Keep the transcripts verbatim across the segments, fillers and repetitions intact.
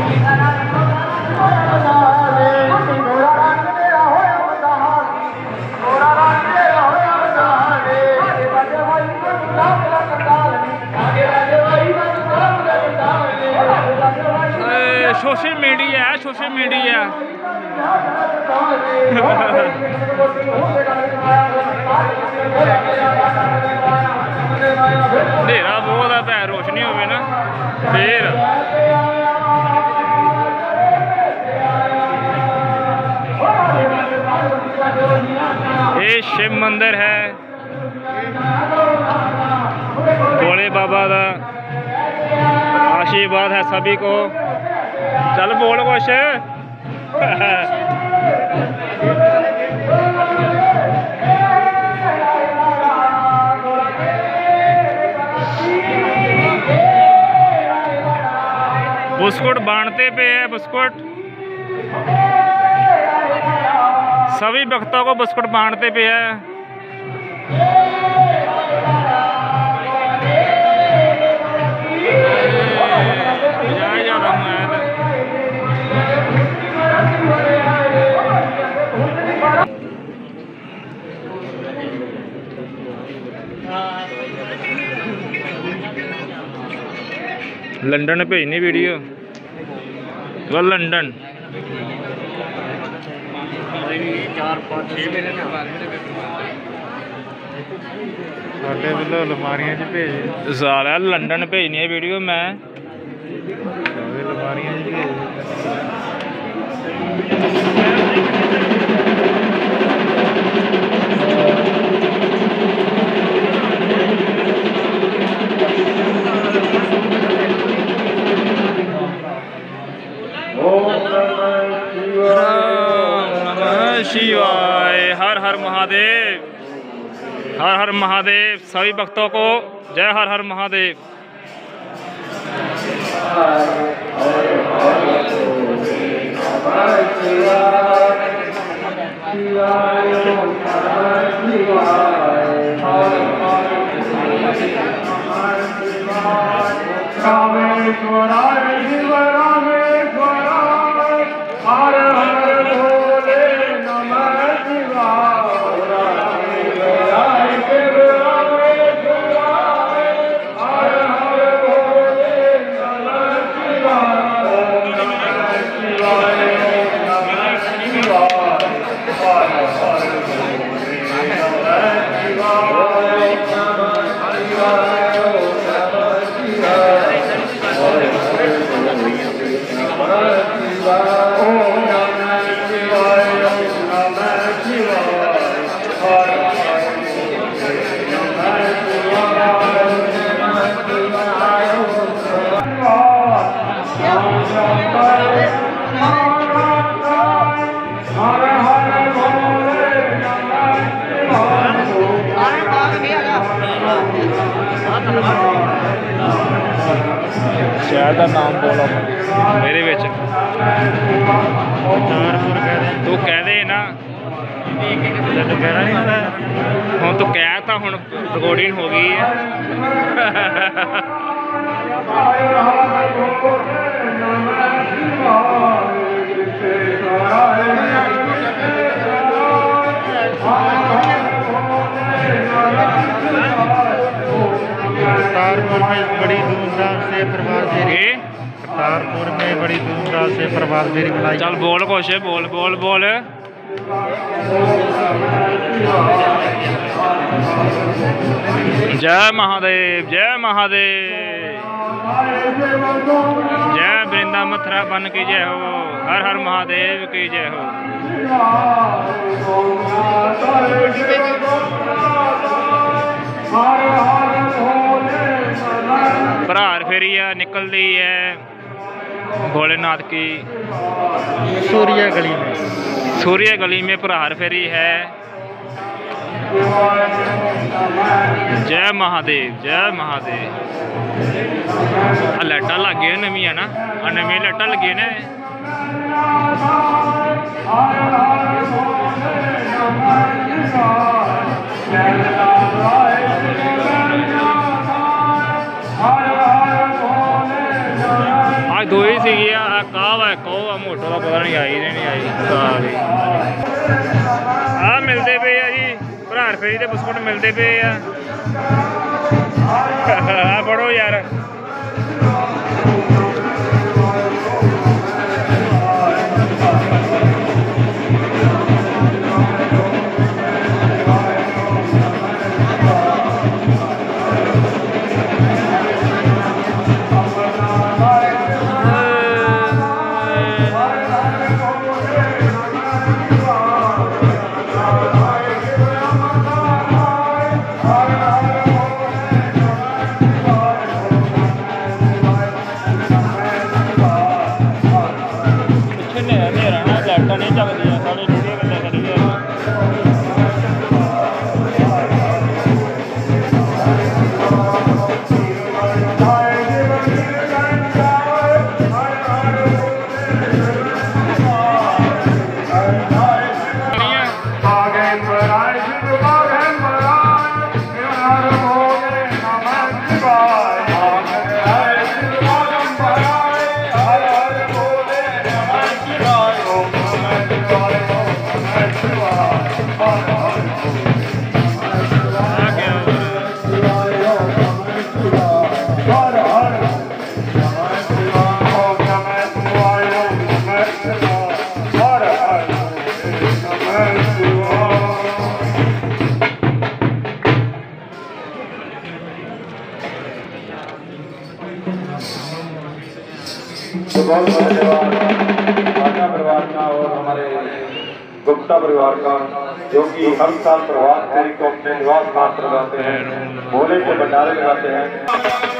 Social media है, social media अंधेरा बहुत है, भै रोशनी हो ना फिर ये शिव मंदिर है भोले बाबा का आशीर्वाद है सभी को। चल बोल कुछ बिस्कुट बांटते पे है, बिस्कुट सभी भक्तों को बिस्कुट बांटते पे है। लंडन भेजनी वीडियो वो लंडन लमारियां च भेज सारा लंडन भेजनी है वीडियो मैं लमारियां च भेज शिवाय। हर हर महादेव, हर हर महादेव। सभी भक्तों को जय हर हर महादेव। शहर का नाम बोलो मेरे विच तू कह दे ना हूँ तू कह ता हूँ रिकॉर्डिंग हो गई है। करतारपुर में बड़ी धूमधाम से प्रभात फेरी करतारपुर में बड़ी धूमधाम से प्रभात फेरी मनाई। चल बोल कुछ बोल बोल बोल जय महादेव जय महादेव जय वृंदा मथुरा बन की जय हो। हर हर महादेव की जय हो। प्रहार फेरी है निकल रही है भोलेनाथ की सूर्य गली में सूर्य गली में प्रहार फेरी है। जय महादेव जय महादेव। लाइटा लग गई नवी है ना नवी लाइटा लगी ने। आज दो ही ਸੀਗੀ ਆ ਕਾਹ ਵਾ ਕੋ ਆ ਮੋਟੋ ਦਾ ਪਤਾ ਨਹੀਂ ਆਈ ਨਹੀਂ ਆਈ ਸਾਰੀ ਆ ਮਿਲਦੇ ਪਏ ਆ ਜੀ ਭਰਾ ਫੇਰੀ ਦੇ ਬਿਸਕੁਟ ਮਿਲਦੇ ਪਏ ਆ ਆ ਫੜੋ ਯਾਰ नहीं जगदी है साढ़े वीडियो गल्ला करी तो बहुत बहुत धन्यवाद आजा परिवार का और हमारे गुप्ता परिवार का जो कि हर साल प्रभात फेरी को अपने निवास स्थान पर लगाते हैं भोले के भंडारे लगाते हैं।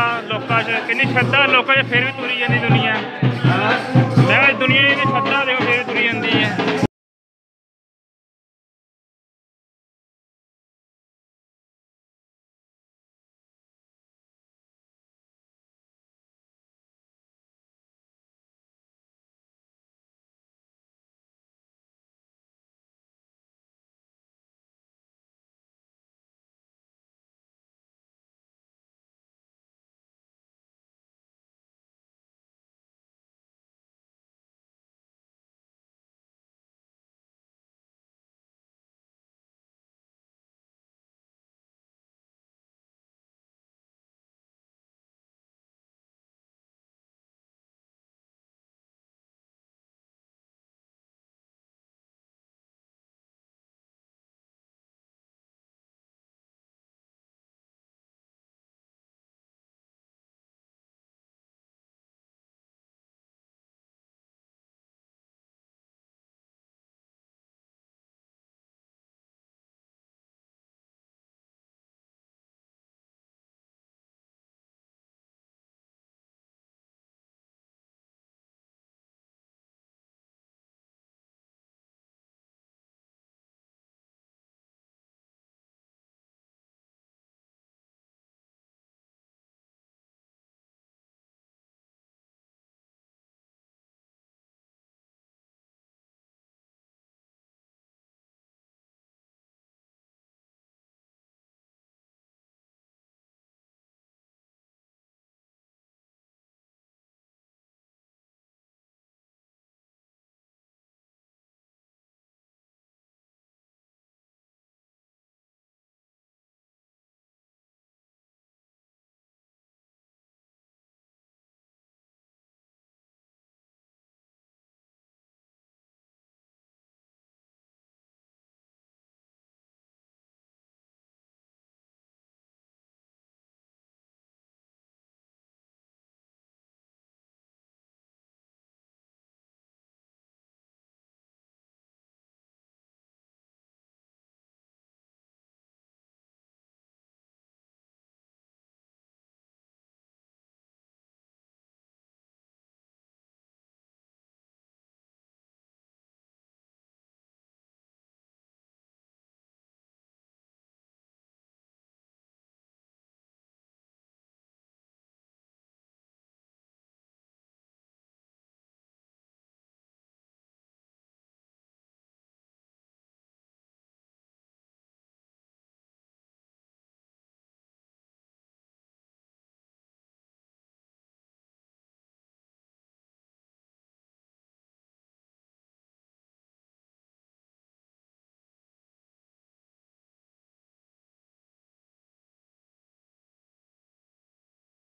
कितनी श्रद्धा लोगों से फिर भी तुरी जाती दुनिया मैं दुनिया की श्रद्धा देखो